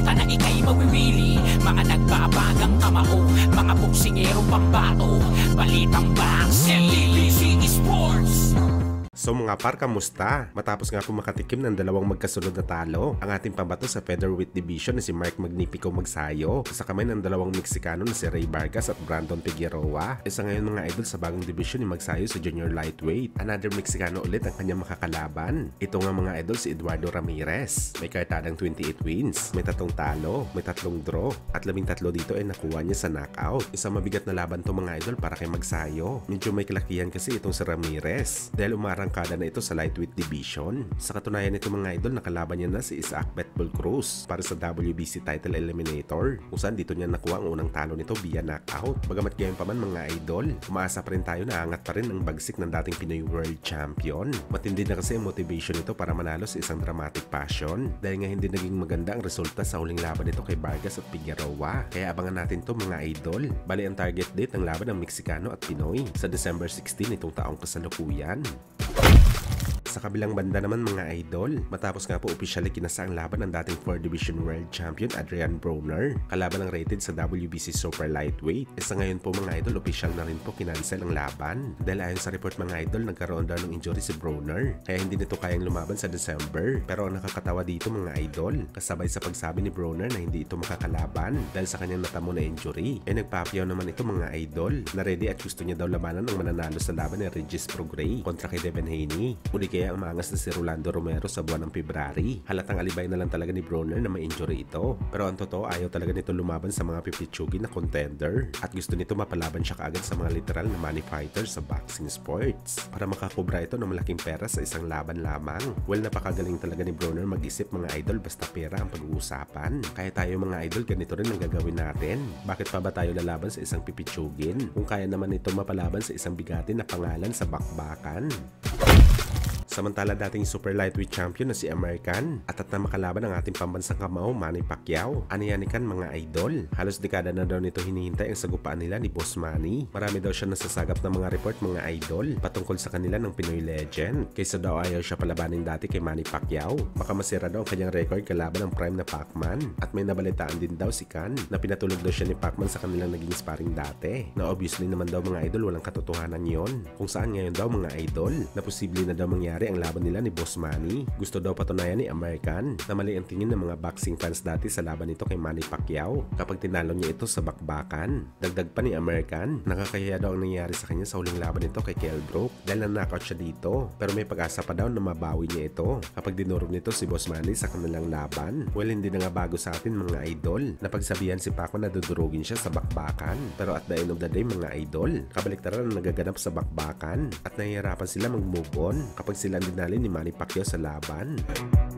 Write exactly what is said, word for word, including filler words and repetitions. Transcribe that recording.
balota na ika'y mawirili. Mga nagbabagang kamao, mga boksingerong pambato, balitang box, L T B C Esports. So mga par, kamusta? Matapos nga po makatikim ng dalawang magkasunod na talo, ang ating pambato sa featherweight division na si Mark Magnifico Magsayo sa kamay ng dalawang Meksikano na si Ray Vargas at Brandon Figueroa. Isa ngayon mga idol sa bagong division ni Magsayo sa junior lightweight. Another Meksikano ulit ang kanyang makakalaban. Ito nga mga idol si Eduardo Ramirez. May kartadang twenty-eight wins, may tatlong talo, may tatlong draw, at labing tatlo dito ay nakuha niya sa knockout. Isang mabigat na laban to mga idol para kay Magsayo. Medyo may kalakihan kasi itong si Ramirez dahil umarang kada na ito sa lightweight division. Sa katunayan nito mga idol, nakalaban niya na si Isaac Pitbull Cruz para sa W B C title eliminator, kung saan dito niya nakuha ang unang talo nito via knockout. Bagamat gayon pa man mga idol, umaasa pa rin tayo na angat pa rin ang bagsik ng dating Pinoy World Champion. Matindi na kasi ang motivation nito para manalo sa isang dramatic passion dahil nga hindi naging maganda ang resulta sa huling laban nito kay Vargas at Figueroa. Kaya abangan natin to mga idol. Bali ang target date ng laban ng Meksikano at Pinoy sa December sixteen itong taong kasalukuyan. Sa kabilang banda naman mga idol, matapos nga po opisyally kinasa ang laban ng dating four division world champion Adrian Broner, kalaban ng rated sa W B C super lightweight. Isa ngayon po mga idol, opisyal na rin po kinansel ang laban dahil ayon sa report mga idol, nagkaroon daw ng injury si Broner kaya hindi nito kayang lumaban sa December. Pero ang nakakatawa dito mga idol, kasabay sa pagsabi ni Broner na hindi ito makakalaban dahil sa kanyang natamo na injury, ay nagpapayaw naman ito mga idol na ready at gusto niya daw labanan ang mananalo sa laban ni Regis Prograis kontra kay Devin Haney. Uli kaya ang maangas na si Rolando Romero sa buwan ng February. Halatang alibay na lang talaga ni Broner na may injury ito. Pero ang totoo, ayaw talaga nito lumaban sa mga pipitsugin na contender at gusto nito mapalaban siya kaagad sa mga literal na money fighters sa boxing sports para makakubra ito ng malaking pera sa isang laban lamang. Well, napakagaling talaga ni Broner mag-isip mga idol, basta pera ang pag-uusapan. Kaya tayo mga idol, ganito rin ang gagawin natin. Bakit pa ba tayo lalaban sa isang pipitsugin kung kaya naman ito mapalaban sa isang bigatin na pangalan sa bakbakan? Samantala dating super lightweight champion na si American at at na makalaban ang ating pambansang kamao Manny Pacquiao. Aniyanikan mga idol, halos dekada na daw nito hinihintay ang sagupaan nila ni Boss Manny. Marami daw siya nasasagap ng mga report mga idol patungkol sa kanila ng Pinoy legend, kaysa daw ayaw siya palabanin dati kay Manny Pacquiao. Baka masira daw ang kanyang record kalaban ng prime na Pacman, at may nabalitaan din daw si Khan na pinatulog daw siya ni Pacman sa kanilang naging sparring dati, na obviously naman daw mga idol walang katotohanan yon, kung saan ngayon daw mga idol na posible na daw mangyari ang laban nila ni Boss Manny. Gusto daw patunayan ni American na mali ang tingin ng mga boxing fans dati sa laban nito kay Manny Pacquiao kapag tinalo niya ito sa bakbakan. Dagdag pa ni American, nakakahiya daw ang nangyari sa kanya sa huling laban nito kay Kell Brook dahil na-knockout siya dito, pero may pag-asa pa daw na mabawi niya ito kapag dinurog nito si Boss Manny sa kanilang laban. Well, hindi na nga bago sa atin mga idol na pagsabihan si Paco na dudurugin siya sa bakbakan, pero at the end of the day mga idol, kabaliktaran ang nagaganap sa bakbakan at nahihirapan sila mag-move on kapag sila dinali ni Manny Pacquiao sa laban.